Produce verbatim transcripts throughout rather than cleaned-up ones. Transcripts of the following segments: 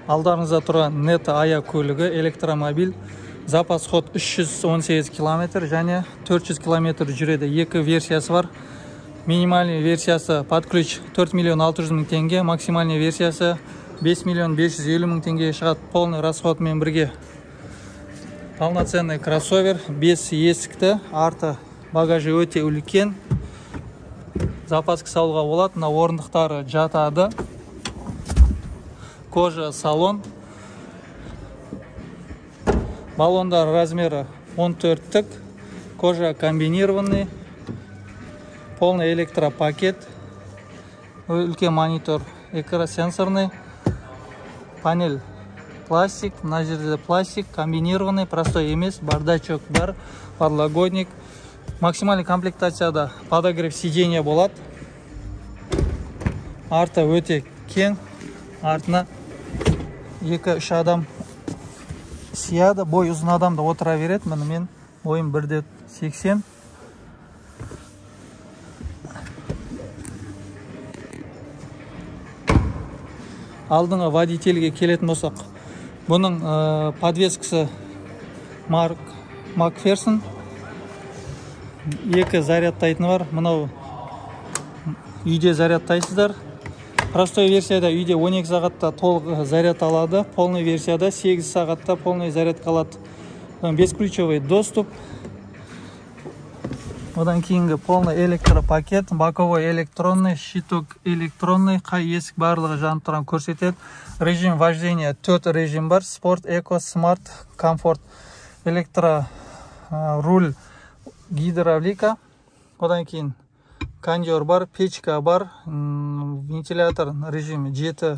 Алдарыңызда тұрған Neta ая көлігі электромобиль. Запас ход үш жүз он сегіз километр және төрт жүз километр жүреді. Екі версиясы бар. Минимальный версиясы под ключ төрт миллион алты жүз мың теңге, максимальный версиясы бес миллион бес жүз елу мың теңге шығады. Полный расходмен бірге. Полноценный кроссовер, бес есікті, арты багажы өте үлкен. Запаска салуға болады, мына орындықтары жатады. Кожа салон. Баллондар размері он төрттік. Кожа комбинированный. Полный электропакет. Үлкен монитор, экран сенсорный. Панель пластик, мына жерде пластик, комбинированный, простой емес, бардачок бар, подлокотник. Максимальный комплектацияда подогрев сиденья болады. Арты өте кең. Артына екі үш адам сияды. Бой ұзын адам да отыра береді. Міне мен бойым бір де сексен. Алдыңғы водительге келетін болсақ, бұның ә, подвескасы Марк Макферсон. Екі зарядтайтыны бар. Мынау үйде зарядтайсыздар. Простой версияда үйде он екі сағатта толық заряд алады. Полный версияда сегіз сағатта полный зарядка алады. Бесключевый доступ. Одан кейінгі полный электропакет, боковой электронный, щиток электронный, қай есік барлығы жанып тұрған көрсетеді. Режим вождения төрт режим бар. Спорт, эко, смарт, комфорт, электро, руль, гидравлика. Одан кейін кондер бар, печка бар, вентилятор режимі жеті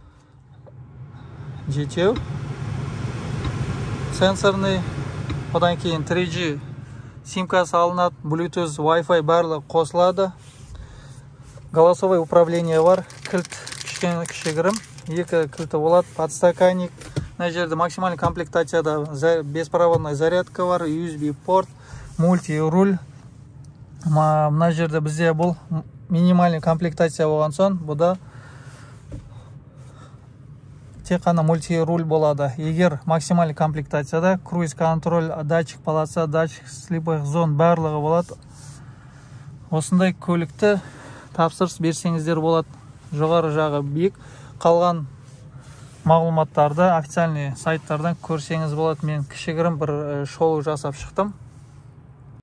жетеу. Сенсорный. Одан кейін три джи симкасы алынады, Bluetooth, Wi-Fi барлығы қосылады. Голосовой управление бар, кілт кішкене кішігірім, екі кілті болады, подстаканник. Мына жерде максимальный комплектацияда беспроводной зарядка бар, ю эс би порт, мульти-руль. Мына жерде бізде бұл минимальный комплектация болған соң, бұда тек қана мульти-руль болады. Егер максимальный комплектацияда круиз контроль, датчик полоса, датчик слепых зон барлығы болады. Осындай көлікті тапсырыс берсеңіздер болады. Жоғары жағы биік. Қалған мағлұматтарды официальный сайттардан көрсеңіз болады. Мен кішігірім бір шолу жасап шықтым.